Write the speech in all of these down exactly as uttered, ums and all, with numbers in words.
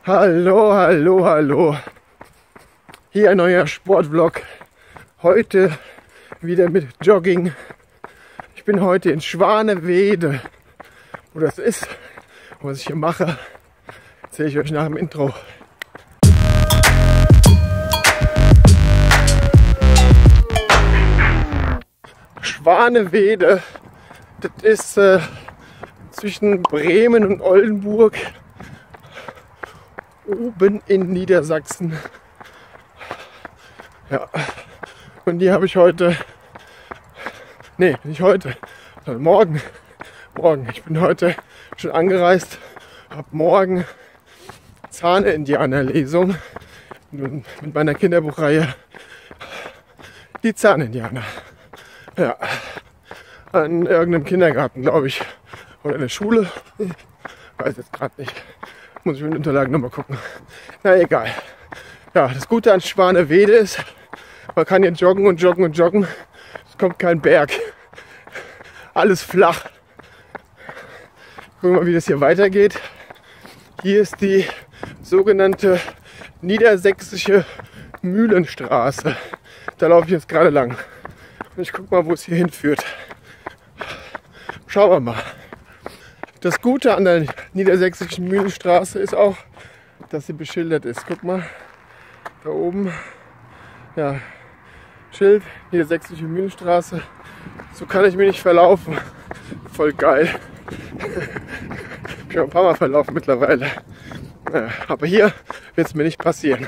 Hallo, hallo, hallo. Hier ein neuer Sportvlog. Heute wieder mit Jogging. Ich bin heute in Schwanewede. Wo das ist, was ich hier mache, erzähle ich euch nach dem Intro. Schwanewede, das ist äh, zwischen Bremen und Oldenburg, oben in Niedersachsen. Ja, und die habe ich heute, nee, nicht heute, sondern morgen. Morgen. Ich bin heute schon angereist, habe morgen Zahnindianer-Lesung mit meiner Kinderbuchreihe Die Zahnindianer. Ja, an irgendeinem Kindergarten, glaube ich, oder in der Schule. Ich weiß jetzt gerade nicht. Muss ich mit den Unterlagen nochmal gucken. Na egal. Ja, das Gute an Schwanewede ist, man kann hier joggen und joggen und joggen. Es kommt kein Berg. Alles flach. Gucken wir mal, wie das hier weitergeht. Hier ist die sogenannte niedersächsische Mühlenstraße. Da laufe ich jetzt gerade lang. Und ich gucke mal, wo es hier hinführt. Schauen wir mal. Das Gute an der niedersächsischen Mühlenstraße ist auch, dass sie beschildert ist. Guck mal, da oben, ja, Schild, niedersächsische Mühlenstraße. So kann ich mich nicht verlaufen. Voll geil. Ich bin schon ein paar Mal verlaufen mittlerweile. Ja, aber hier wird es mir nicht passieren.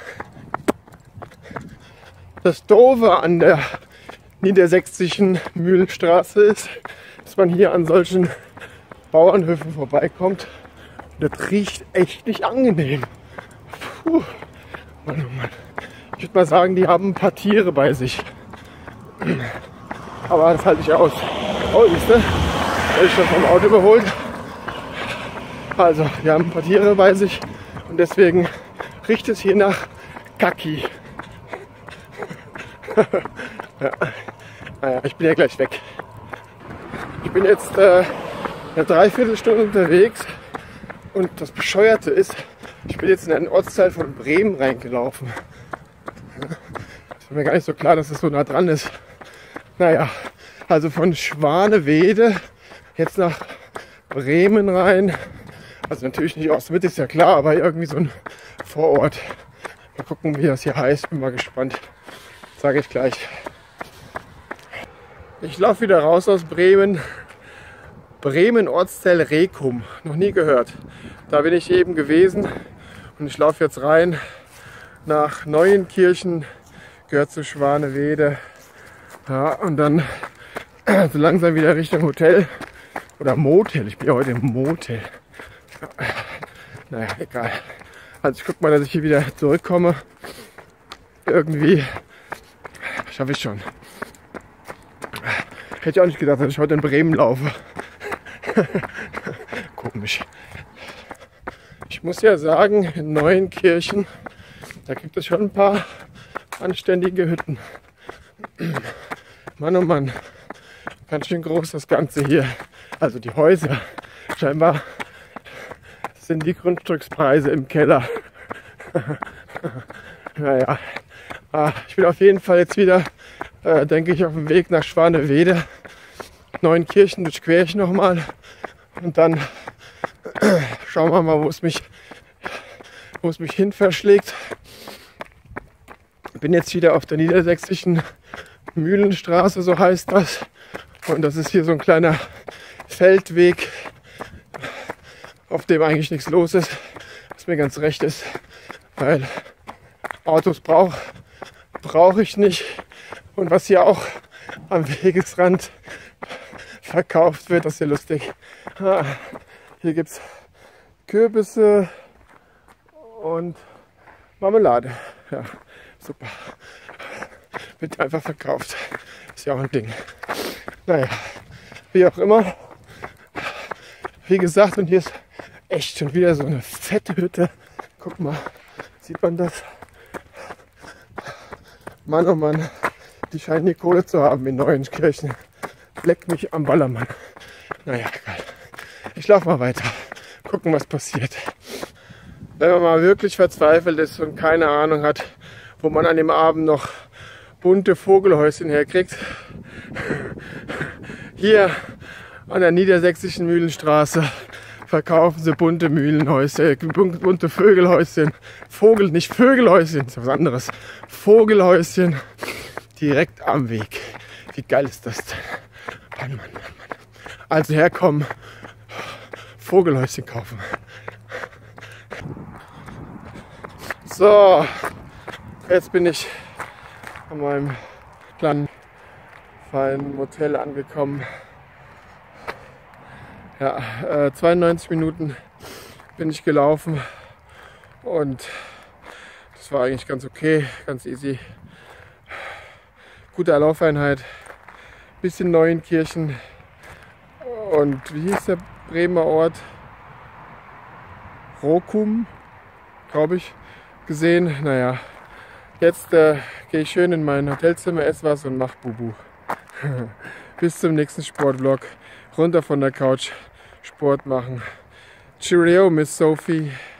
Das Doofe an der niedersächsischen Mühlenstraße ist, dass man hier an solchen Bauernhöfen vorbeikommt. Und das riecht echt nicht angenehm. Puh. Mann, oh Mann. Ich würde mal sagen, die haben ein paar Tiere bei sich. Aber das halte ich aus. Oh, siehst du? Werde ich schon vom Auto überholt. Also, die haben ein paar Tiere bei sich. Und deswegen riecht es hier nach Kacki. Ja. Naja, ich bin ja gleich weg. Ich bin jetzt äh, eine Dreiviertelstunde unterwegs und das Bescheuerte ist, ich bin jetzt in einen Ortsteil von Bremen reingelaufen. Ist mir gar nicht so klar, dass es so nah dran ist. Naja, also von Schwanewede jetzt nach Bremen rein. Also natürlich nicht Ostmitte, ist ja klar, aber irgendwie so ein Vorort. Mal gucken, wie das hier heißt. Bin mal gespannt. Sage ich gleich. Ich laufe wieder raus aus Bremen. Bremen Ortsteil Rekum. Noch nie gehört. Da bin ich eben gewesen. Und ich laufe jetzt rein nach Neuenkirchen. Gehört zu Schwanewede. Ja, und dann so langsam wieder Richtung Hotel. Oder Motel. Ich bin ja heute im Motel. Naja, egal. Also ich gucke mal, dass ich hier wieder zurückkomme. Irgendwie schaffe ich schon. Hätte ich auch nicht gedacht, dass ich heute in Bremen laufe. Komisch. Ich muss ja sagen, in Neuenkirchen, da gibt es schon ein paar anständige Hütten. Mann, oh Mann. Ganz schön groß das Ganze hier. Also die Häuser. Scheinbar sind die Grundstückspreise im Keller. Naja, ich bin auf jeden Fall jetzt wieder, äh, denke ich, auf dem Weg nach Schwanewede. Neuenkirchen durchquere ich nochmal und dann äh, schauen wir mal, wo es mich, wo es mich hin verschlägt. Ich bin jetzt wieder auf der niedersächsischen Mühlenstraße, so heißt das. Und das ist hier so ein kleiner Feldweg, auf dem eigentlich nichts los ist, was mir ganz recht ist, weil Autos brauche brauch ich nicht. Und was hier auch am Wegesrand verkauft wird, das ist ja lustig. Ah, hier gibt es Kürbisse und Marmelade. Ja, super. Wird einfach verkauft. Ist ja auch ein Ding. Naja, wie auch immer. Wie gesagt, und hier ist echt schon wieder so eine fette Hütte. Guck mal, sieht man das? Mann, oh Mann, die scheinen die Kohle zu haben in Neuenkirchen. Leck mich am Ballermann. Naja, egal. Ich laufe mal weiter. Gucken, was passiert. wenn man mal wirklich verzweifelt ist und keine Ahnung hat, wo man an dem Abend noch bunte Vogelhäuschen herkriegt. Hier an der niedersächsischen Mühlenstraße verkaufen sie bunte Mühlenhäuschen, bunte Vögelhäuschen. Vogel, nicht Vögelhäuschen, ist was anderes. Vogelhäuschen direkt am Weg. Wie geil ist das denn? Mann, Mann, Mann, Mann. Also herkommen, Vogelhäuschen kaufen. So, jetzt bin ich an meinem kleinen feinen Motel angekommen. Ja, äh, zweiundneunzig Minuten bin ich gelaufen und das war eigentlich ganz okay, ganz easy. Gute Laufeinheit, bisschen Neuenkirchen und wie hieß der Bremer Ort? Rokum, glaube ich, gesehen. Naja, jetzt äh, gehe ich schön in mein Hotelzimmer, esse was und mach Bubu. Bis zum nächsten Sportvlog. Runter von der Couch, Sport machen. Cheerio, Miss Sophie.